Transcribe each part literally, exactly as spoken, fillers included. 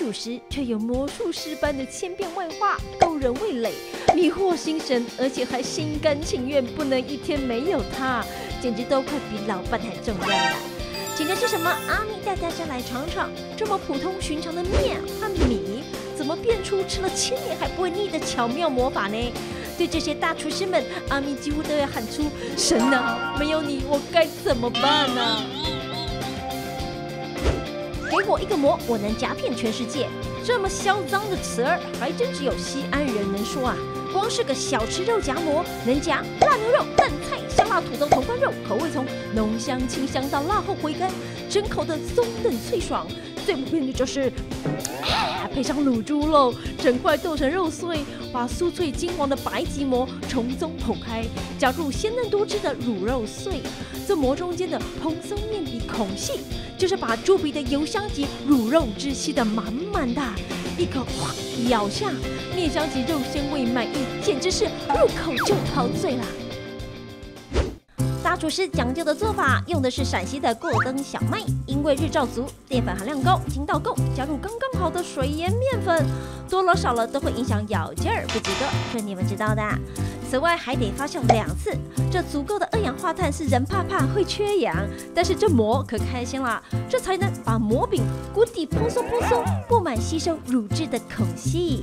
主食却有魔术师般的千变万化，勾人味蕾，迷惑心神，而且还心甘情愿不能一天没有它，简直都快比老伴还重要了。请的是什么？阿咪带大家来尝尝这么普通寻常的面和米，怎么变出吃了千年还不会腻的巧妙魔法呢？对这些大厨师们，阿咪几乎都要喊出：神啊，没有你，我该怎么办呢、啊？给我一个馍，我能夹遍全世界。这么嚣张的词儿，还真只有西安人能说啊！光是个小吃肉夹馍，能夹辣牛肉、蛋菜、香辣土豆、铜锅肉，口味从浓香清香到辣后回甘，整口的松嫩脆爽。最不变的就是，啊、配上卤猪肉，整块剁成肉碎，把酥脆金黄的白吉馍从中剖开，加入鲜嫩多汁的卤肉碎。这馍中间的蓬松面皮孔隙，就是把猪皮的油香及卤肉汁吸得满满的。一口哇咬下，面香及肉鲜味满溢，简直是入口就陶醉啦！大厨师讲究的做法，用的是陕西的过灯小麦，因为日照足，淀粉含量高，筋道够，加入刚刚好的水盐面粉，多了少了都会影响咬劲儿，不及格，这你们知道的。此外还得发酵两次，这足够的二氧化碳是人怕怕会缺氧，但是这馍可开心啦，这才能把馍饼锅底蓬松蓬松，布满吸收乳汁的孔隙。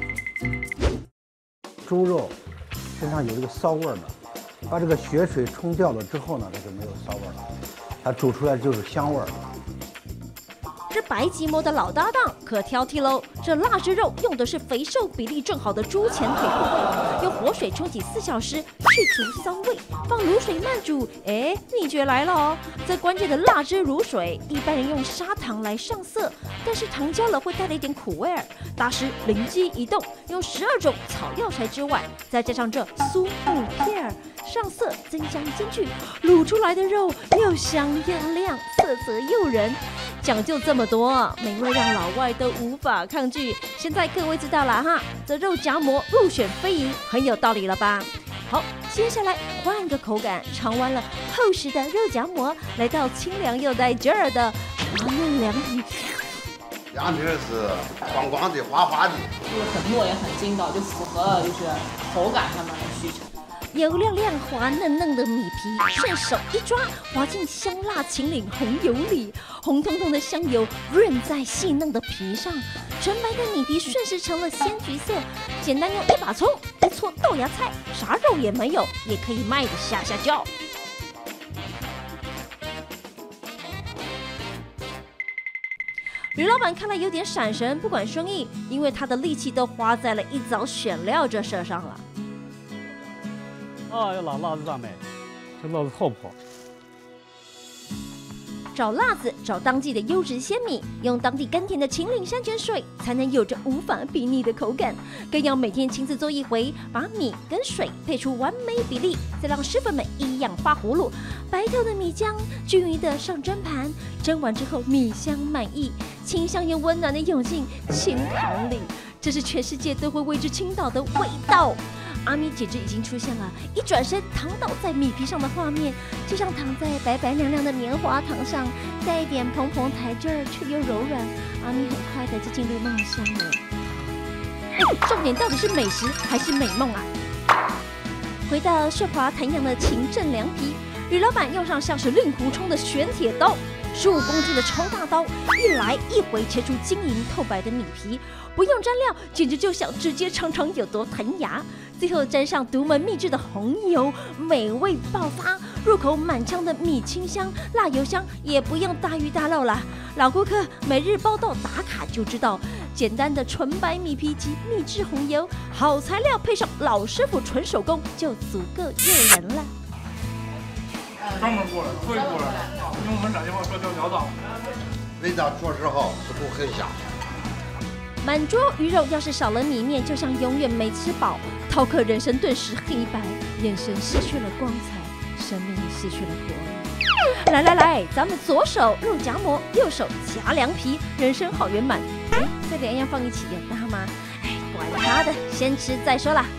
猪肉身上有这个骚味儿呢，把这个血水冲掉了之后呢，它就没有骚味了，它煮出来就是香味儿。 这白吉馍的老搭档可挑剔喽，这腊汁肉用的是肥瘦比例正好的猪前腿部位，用活水冲洗四小时，去除骚味，放卤水慢煮。哎，秘诀来了哦！这关键的腊汁卤水，一般人用砂糖来上色，但是糖加了会带了一点苦味儿。大师灵机一动，用十二种草药材之外，再加上这苏木片儿上色，增香兼具，卤出来的肉又香又亮，色泽诱人。讲究这么多，美味让老外都无法抗拒。现在各位知道了哈，这肉夹馍入选非遗，很有道理了吧？好，接下来换个口感，尝完了厚实的肉夹馍，来到清凉又带劲儿的滑嫩凉皮。 凉皮是光光的、滑滑的， 就是很糯也很筋道，就符合就是口感上面的需求。 油亮亮、滑嫩嫩的米皮，顺手一抓，滑进香辣秦岭红油里，红彤彤的香油润在细嫩的皮上，纯白的米皮顺势成了鲜橘色。简单用一把葱、一撮豆芽菜，啥肉也没有，也可以卖得下下叫。吕老板看来有点闪神，不管生意，因为他的力气都花在了一早选料这事上了。 啊，要拿辣子咋卖？这辣子好不好？ 找辣子，找当季的优质鲜米，用当地甘甜的秦岭山泉水，才能有着无法比拟的口感。更要每天亲自做一回，把米跟水配出完美比例，再让师傅们一样发葫芦，白透的米浆均匀的上蒸盘，蒸完之后米香满溢，清香又温暖的涌进清汤里，这是全世界都会为之倾倒的味道。阿咪简直已经出现了，一转身躺倒在米皮上的画面，就像躺在白白亮亮的棉花糖上，带一点蓬蓬台劲儿，却又柔软。阿咪很快的就进入梦乡了。哎，重点到底是美食还是美梦啊？回到顺滑弹扬的秦镇凉皮，吕老板用上像是令狐冲的玄铁刀，十五公斤的超大刀，一来一回切出晶莹透白的米皮，不用蘸料，简直就想直接尝尝有多弹牙。最后沾上独门秘制的红油，美味爆发，入口满腔的米清香、辣油香，也不用大鱼大肉了。老顾客每日报到打卡就知道，简单的纯白米皮及秘制红油，好材料配上老师傅纯手工，就足够诱人了。 专门过来，特意过来，用我们陕西话说叫鸟岛。 味道着实好，食谱很香。 满桌鱼肉要是少了米面，就像永远没吃饱。饕客人生顿时黑白，眼神失去了光彩，生命失去了活力。来来来，咱们左手肉夹馍，右手夹凉皮，人生好圆满。哎，这两样放一起有搭吗？哎，管他的，先吃再说啦。